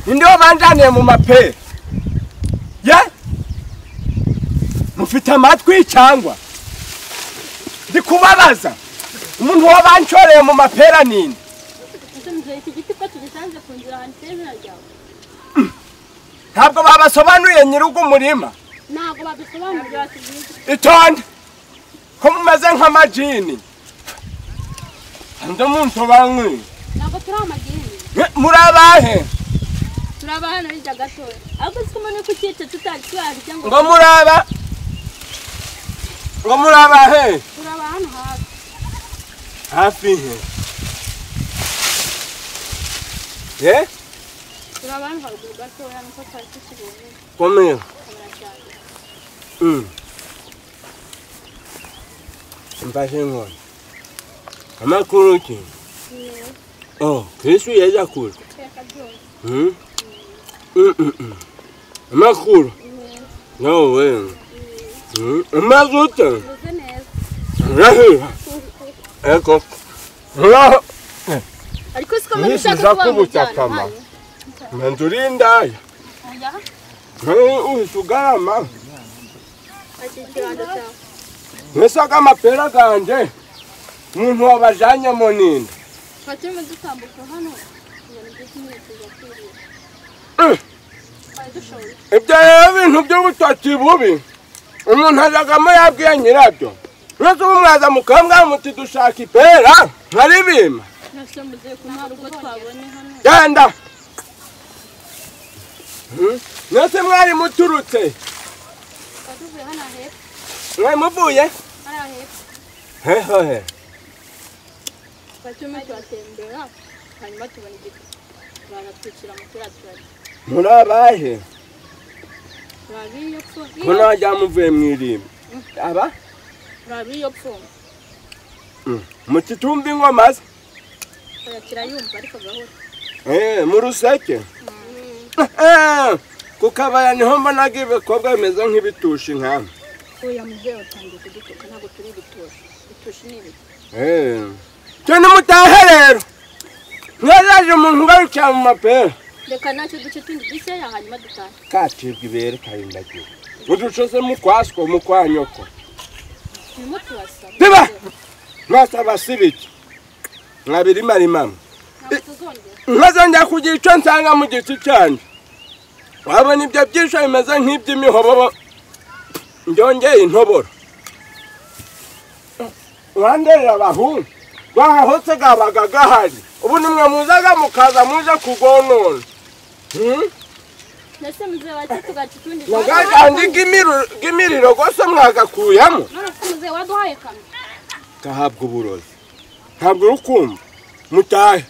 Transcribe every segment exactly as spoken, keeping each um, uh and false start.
Ndio banjaniye mu mapera. Ye? Mufite amatwi cyangwa? Ndi kubabaza. Umuntu wabanchoreye mu mapera nini? Iki giti ko tugisanze kunzira ahantu tezera ryawe. Ntabwo babasobanuye nyirugo umurima. Ntabwo babisobanuye batubwiye. Itonde. Ko mumaze nk'amajini. Ndo muntu bamwe. Ntabwo turi amagini. Murabahe. Turabana bijya gatoya. Ariko sikumane ku cyitse tutari twari cyangwa. Ngo muraba. Ngo murabahe. Turabana hafi. Hafi he. Eh? Turabana haruguru gatoya nuko twari tukibonye. Komera. Mm. Mbaje ngone. Amakuru ki? Oh, Kristo yaje kula. Hmm? Mm mm. Amakuru. No way. Hmm. Amazuta. Rahi. Eko. Rahi. Ariko sikomane ushaka kuba Mandurinda. Aya. Hey, usugarama. Nesaka amapera ganje. Umuntu wabajanye mu ninda. Fatime dutambuka hano. Ibyo bintu by'ubutati bubi. Umuntu ajagamo yabwiye nyirabyo. Nose umwaza mukambwa muti dushaka ipera. Nkari bima. Nase muze kumara ubwo twabonye hano. Genda. Hmm? Nose mwari muturutse. Tuvuye hano hepfo. Mwari muvuye? Hano hepfo. He he he. Fatime twatembera. Hanyuma tubona igiti. Baratwicira mu turati. Murabahe. Rabiyo pfo. Kono ajya muvuye mwirima. Aba? Rabiyo pfo. Mm. Mukitumbi ngoma se? Yakira yumva ariko gahoro. Eh, mu ruseke. Eh, kukabaya niho mbona gibekobwa bimeze nk'ibitushi nkama. Oya muze utangiye kudutuka ntabwo turi bitushi. Bitushi ni ibi. Eh. Cyane mutahe rero. Mwaraje umuntu ngarukiye mu mapera. Reka nacyo duce tundi gise ya hanyuma dutahe. Kacibwa ibere karindagiye. Udushose mu kwaswa mu kwanyoko. Nimo turasa. Biba. Mwasaba sibiki. Mwabiri mari mama. Nkazongera kugira icyo nsanga mu giti cyanje. Wabona ibyo byisho bimeze nk'iby'imihobobo. Ndongeye intoboro. Wanderera abahungu. Bahahotse gabaga gahari. Ubu nimwe muzaga mukaza muje kugonona. Hmm? Nase muze wacu tugaca tundi. Wagandi gimiriro gimiriro gose mwagakuyamo. None muze waduhaye kamwe. Kahabwa uburozi. Ntabwo rukumva. Mutahe.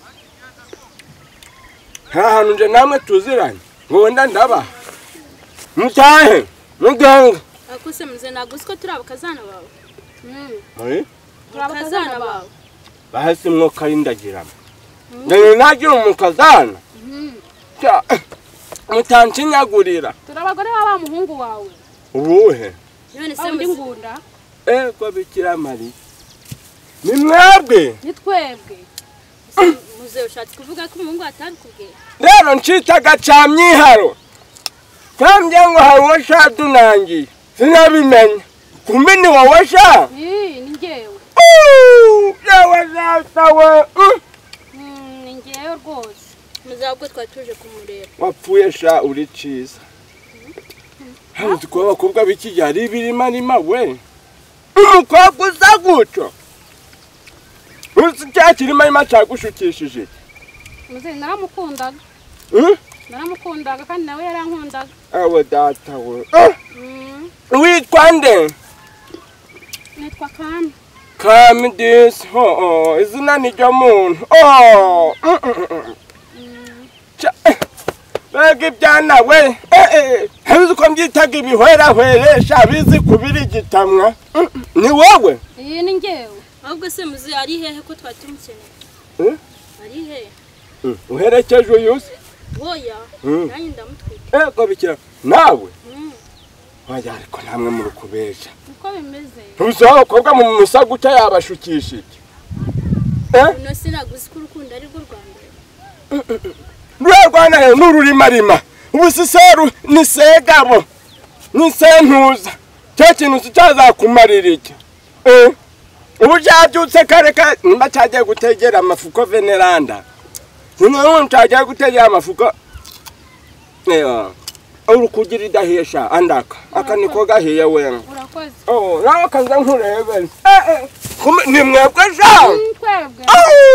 Hantu nje namwe tuziranye. Ngo nda ndaba. Mutahe. Muganga. Akuse muze nagusiko turi abakazana bawe. Mhm. Eh? Turi abakazana bawe. Bahasi mwo karindagiramo. Ndene nagira umukazana. Mhm. Cya. Mutanchinyagurira. Turabagore baba muhungu wawe. Uruhe? None se ndi ngunda. Eh, kwa bikira Mari. Ni mwebwe. Ni twebwe. Muze ushatse kuvuga ko umuhungu atari kubwe. Rero ncitaga camyiharo. Kambye ngo hawo shadunangi. Sinabimenya. Kumbe ni wowe sha? Eh, ni ngewe. Uh, yawe zasawe. Mm, ni ngewe rwose. Muze ubwo twatuje kumureba. Wapfuye sha uri ciza. Hano tukwa bakobwa biki yari birima nima we. Umukobwa uza guco. Uzi cyakirima ima cyagushukishije. Muze naramukundaga. Hmm? Naramukundaga kandi nawe yarankundaga. Awe data we. Mm. Witwa nde? Nitwa Kami. Kami this. Oh, oh, izina ni ryo muntu. Oh. Mm. Bege byana we. Eh eh. Habizi ko mbyitaga ibihwera hweresha bizi kubiri gitamwa. Ni wowe? Eh, ni ngewe. Ahubwo se muzi ari hehe ko twatumukeneye? Eh? Ari hehe? Mm. Uherekeje uyusi? Oya. Mm. Nanyi ndamutwika. Eh, ko bikira. Nawe? Mm. Wajya ariko namwe muri kubesha. Uko bimeze? Uzaho kobwa mu musaguca yabashukishije. Eh? Uno sinaguzi ko urukundo ari rwo Rwanda. rwarwana n'ururimarima ubusiseru ni segabo ni sentuza cyo kintu cyazakumarira iki eh ubu cyabyutse kare kare nimba cyagiye gutegera amafuko veneranda none ntagiye gutegera amafuko eyo uri kugira idahesha andaka akaniko gahiye wewe urakoze oh nawe kanza nkurebe eh eh ni mwebwe ja twebwe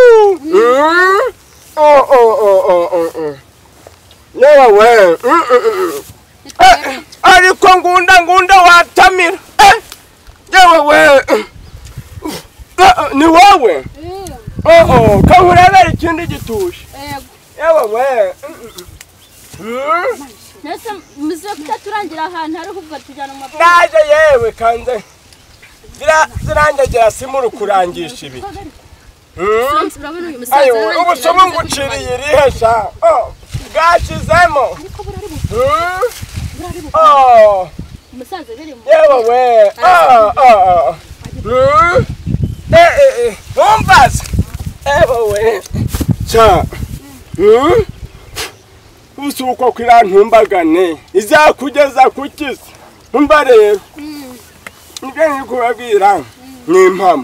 oh oh oh oh oh yewe we ariko ngunda ngunda watamira yewe we ni wowe oh oh kankurebera ikindi gitushe yewe we nese muze kutaturangira ahantu ari kuvuga tujana mu mapfa ndaje yewe kanze zira zirangegera simuru kurangisha ibi ayo ubusomo nguciriye irihesha oh gashizemo oh umusaza birimo yewe we ah ah eh eh umbaza yewe we cha hmm usuko kwirantumbagane izakugeza kukisa umba rero nibyo nikubabwira ni impamo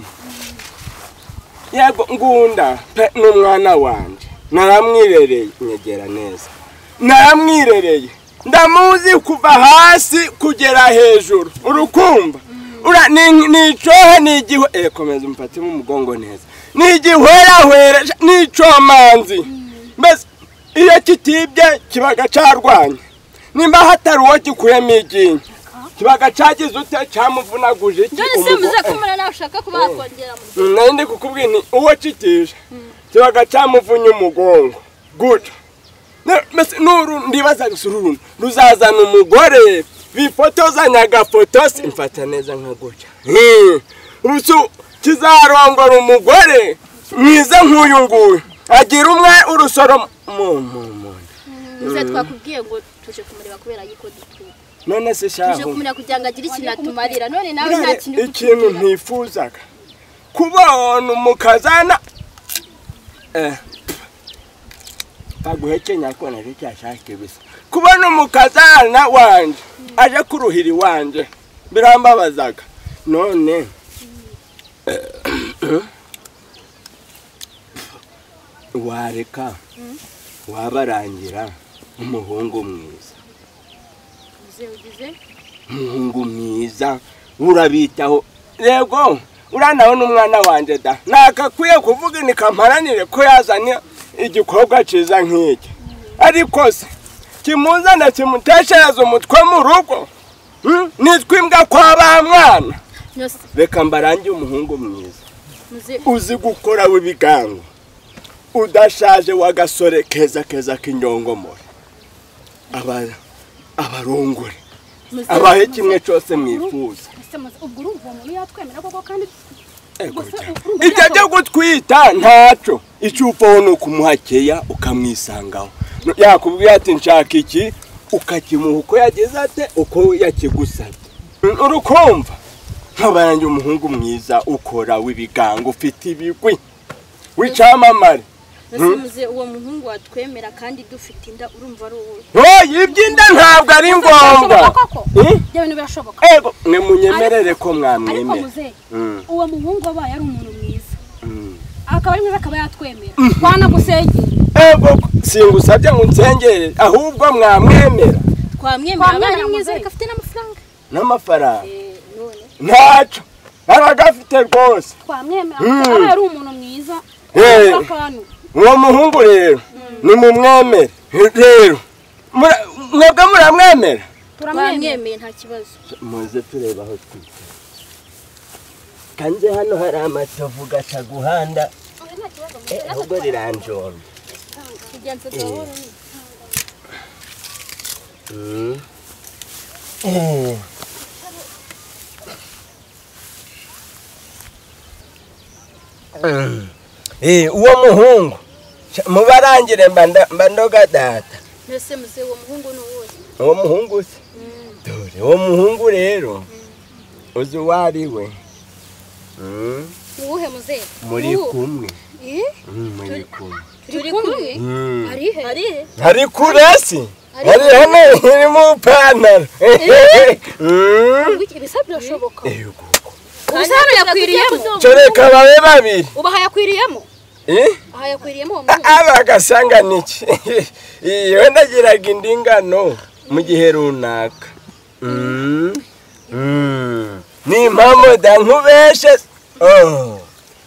yego ngunda pe n'umwana wanje naramwirereye nyegera neza naramwirereye ndamuzi kuva hasi kugera hejuru urukumva ura ni icohe ni igihe eh komeza umfate mu mugongo neza ni igihwera hwera ni comanzi mbese iyo kitibye kibaga carwanya nimba hatari uwo gikuyemo iginye kibaga cagize ute camuvunaguje iki none se muze kumara nawe ushaka kuba hakongera mu nari ndi kukubwira ni uwo kitije kibaga camuvunye umugongo good mbese nuru ndibaza gusururu ruzazana umugore bifotozanya agafotosi imfata neza nka gutya urusu kizarongora umugore mwiza nk'uyu nguyu agira umwe urusoro mu mu muze twakubwiye ngo tuje kumureba kubera yiko dutwe none se shaho tuje kumureba kugira ngo agire ikintu atumarira none nawe nta kintu ikintu ntifuzaga kubona umukazana eh baguhekenya ko nari cyashake bisa kubona umukazana wanje aje kuruhiri wanje birambabazaga none wareka wabarangira umuhungu mwiza ugize umuhungu mwiza urabitaho yego uranaho n'umwana wanje da nakakwiye kuvuga ni kamparanire ko yazanye igikorwa ciza nk'iki ariko se kimuzana kimuteshereza umutwe mu rugo nitwimbwa kwa ba mwana reka mbarangiye umuhungu mwiza uzi gukora w'ibigango udashaje wagasore keza keza k'inyongomore aba abarongore abahe kimwe cyose mwifuza ubwo urumva umuntu yatwemera koko kandi ibyo byo gutwita ntaco icupaho ni ukumuhakeya ukamwisangaho yakubwira ati nshaka iki ukakimuha uko yageze ate uko yakigusabye urukumva nkabarange umuhungu mwiza ukora w'ibigango ufite ibigwi w'icamamare nasimuze uwo muhungu watwemera kandi dufite inda urumva ari uwo oh ibyinda ntabwo ari ngombwa ibyo bintu birashoboka ego mwe munyemerere ko mwamwemera ariko muze uwo muhungu wabaye ari umuntu mwiza akaba ari mwiza akaba yatwemera kwana gusengera ego singusabye ngo nsengere ahubwo mwamwemera twamwemera abana mwiza afite n'amafaranga n'amafaranga ntaco aragafite rwose twamwemera aba ari umuntu mwiza akanu uwo muhungu rero ni mumwemere rero mwebwe muramwemera turamwemeye nta kibazo muze tureba aho twita kanze hano hari amatovu gaca guhanda ahubwo riranjombe eh uwo muhungu mubarangire mba ndoga data nese muze uwo muhungu ni uwo uwo muhungu se dore uwo muhungu rero uzi wari we uwuhe muze muri kumwe Eh? Muri kumwe. Turi kumwe? Ari he? Ari he? Hari kurasi. Hari hano iri mu pantaro. Wiki bisa birashoboka. Yego. Usano yakwiriyemo. Coreka babe babiri. Ubaha yakwiriyemo. Eh? Aha yakwiriyemo. Aba gasanga niki. Iyo ndagiraga indingano mu gihe runaka. Mm. Mm. Ni mpamvu da nkubeshe. Oh.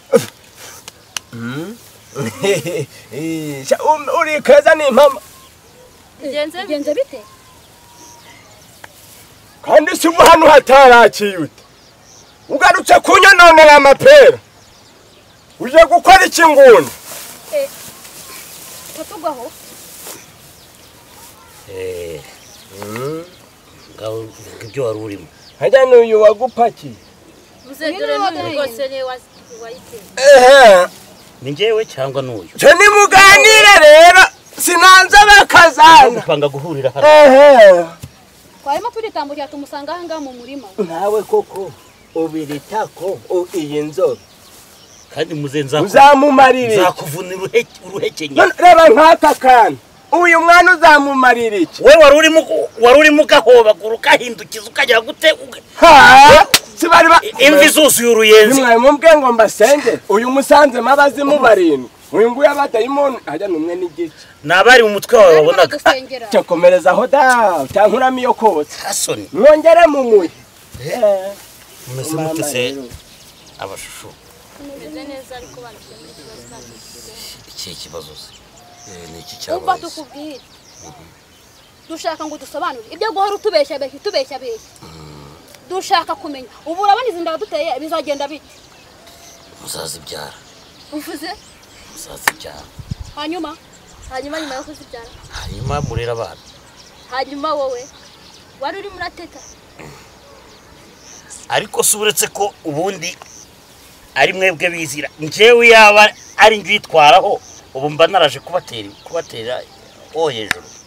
Mm. Eh, uri kaza ni mpamvu. Genze genze bite? Kandi si hano hatarakiyute. Ugarutse kunyononera amapera. Uje gukora iki nguni? Eh. Tatugaho. Eh. Mm. Ngaho ibyo wari urimo. Hajya n'uyu wagupaki. Muzendere n'urwose ne wayite. Eh. Ni ngewe cyangwa n'uyu? Cyo ni muganire rero. Sinanze bakazana. Gupanga guhurira hano. Eh. Twarimo turitambukira tumusanga hanga mu murima. Nawe koko ubiritako iyi nzoga. Kandi muzenza uzamumarira zakuvuna uruheke uruhekenya. Reba nkaka kana. Uyu mwana uzamumarira iki? We wari urimo wari urimo gahoba gurukahindukiza ukajya gute? Ha! Sibari ba imvi zose y'uruyenzi. Nimwe mumbwe ngo mbasenge. Uyu musanze mabazi mu barindwi. Uyu nguyu abadayimoni ajya numwe n'igice. Nabari mu mutwe wawe wabonaga. Cyo komereza aho da cyankuramo iyo kose. Hasoni. Mwongere mu muye. Eh. Mese mutese abashusho. Tumeze neza ariko bandikira ikibazo kandi. Iki kibazo se. Eh ni iki cyabaye. Umva tukubwira. Dushaka ngo dusobanure ibyo guhora utubeshya beshya tubeshya beshya. Dushaka kumenya ubu urabona izinda duteye bizagenda bite? Muzazibyara. Uvuze? Muzazibyara. Hanyuma hanyuma nyuma yo kuzibyara. Hanyuma murera abana. Hanyuma wowe wari uri murateta. Ariko suburetse ko ubundi ari mwebwe bizira. Njewe yaba ari ngitwaraho ubu mba naraje kubatera kubatera o hejuru.